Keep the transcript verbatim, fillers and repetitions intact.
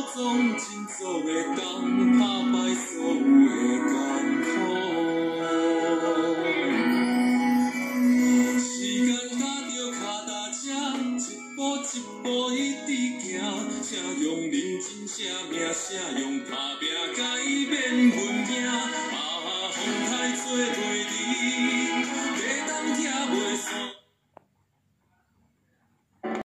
总真足的工，打败所有的艰苦。时间踏着脚踏车，一步一步一直行，请用认真写名，写用打拼改变运命。啊，风台做袂离，要当徛袂散。